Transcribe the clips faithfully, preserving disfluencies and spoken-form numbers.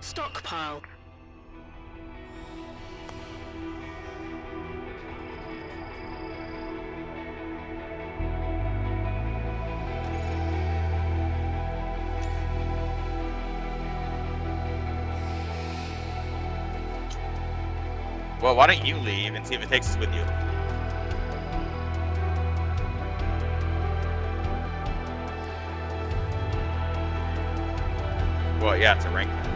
Stockpile. Well, why don't you leave and see if it takes us with you? Well, yeah, it's a rank match.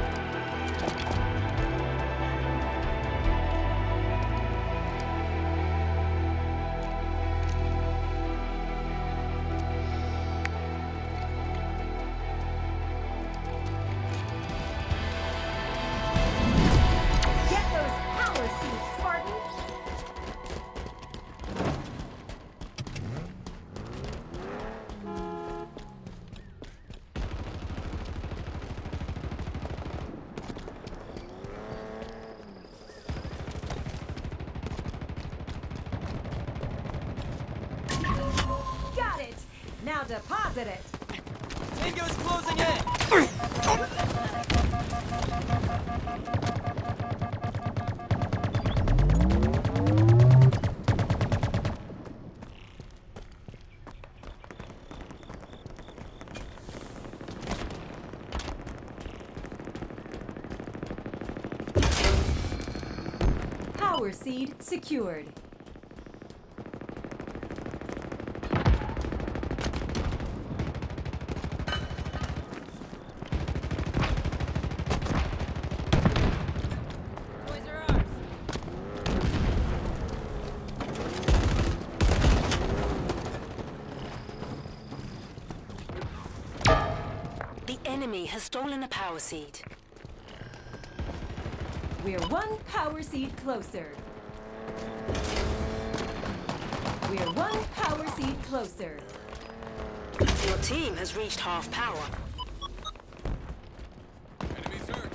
Now deposit it. Tango's closing in. Power seed secured. Enemy has stolen a power seed. We're one power seed closer. We're one power seed closer. Your team has reached half power. Enemies hurt.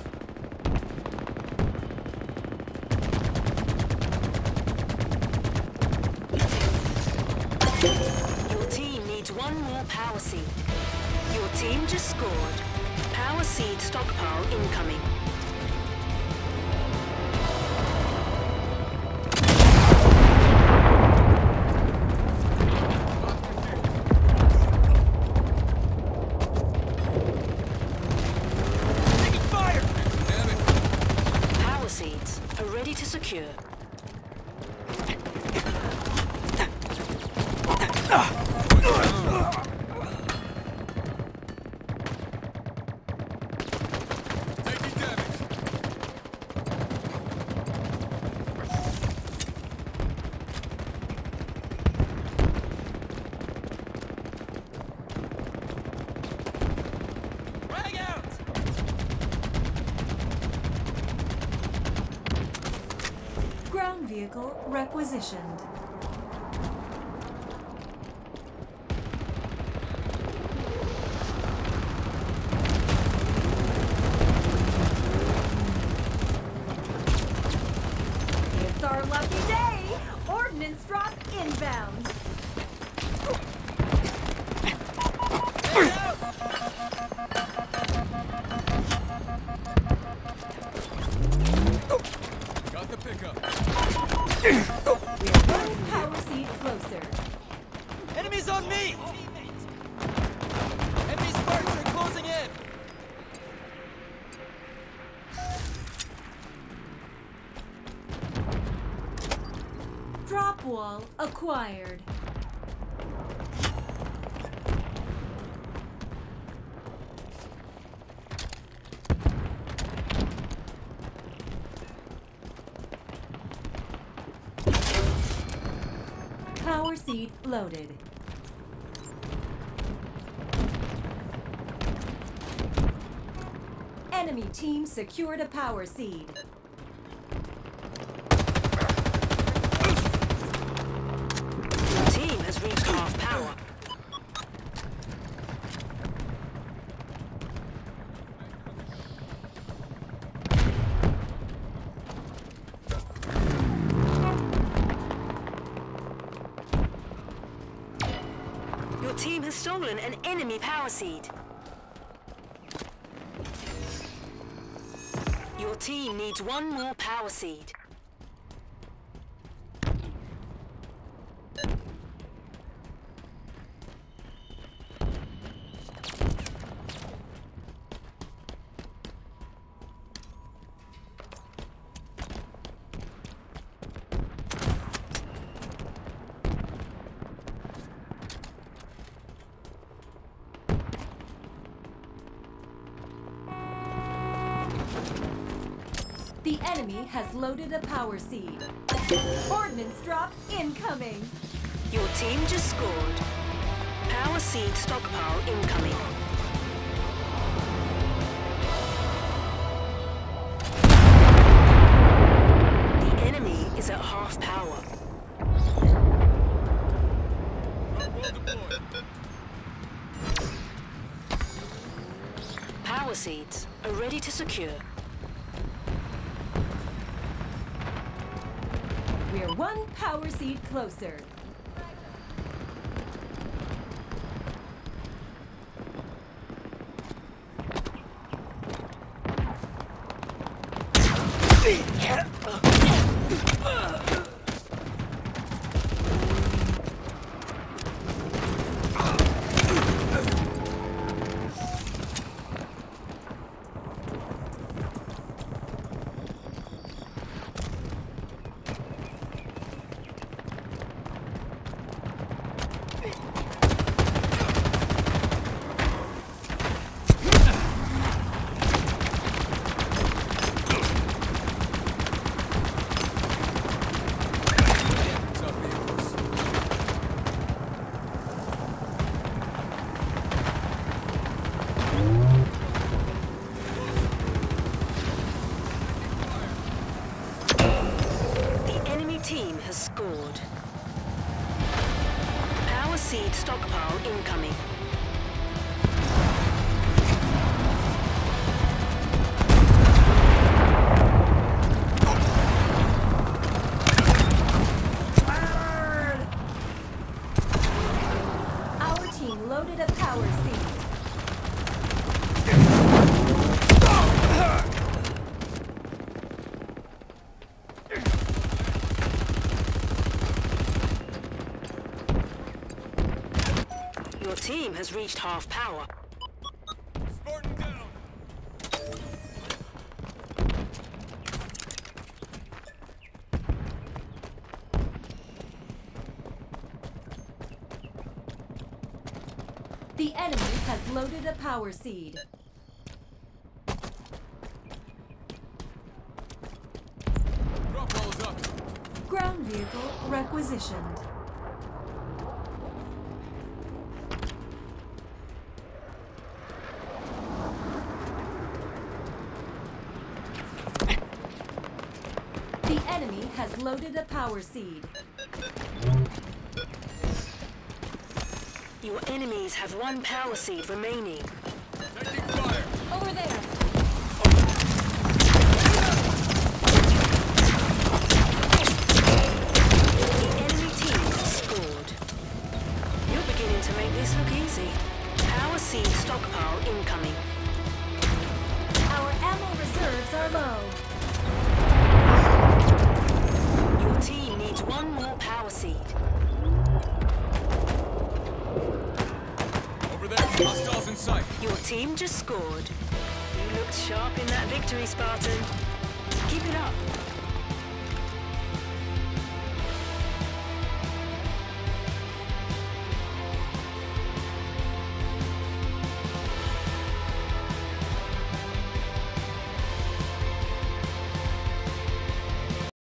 Your team needs one more power seed. Your team just scored. Power seed stockpile incoming. Taking fire! Damn it. Power seeds are ready to secure. Ground vehicle requisitioned. It's our lucky day! Ordnance drop inbound. Got the pickup. We're one power seed closer. Enemies on me! Enemy Spartans are closing in! Drop wall acquired. Power seed loaded. Enemy team secured a power seed. Your team has reached half power. Your team has stolen an enemy power seed. Your team needs one more power seed. The enemy has loaded a power seed. Ordnance drop incoming. Your team just scored. Power seed stockpile incoming. The enemy is at half power. Power seeds are ready to secure. We're one power seed closer. Team has scored. Power seed stockpile incoming. Our team loaded a power seed. Your team has reached half power. Spartan down. The enemy has loaded a power seed. Drop rolls up. Ground vehicle requisitioned. The enemy has loaded a power seed. Your enemies have one power seed remaining. Taking fire. Over there. The enemy team has scored. You're beginning to make this look easy. Power seed stockpile incoming. Our ammo reserves are low. Your team needs one more power seed. Over there. Hostiles in sight. Your team just scored. You looked sharp in that victory, Spartan. Keep it up.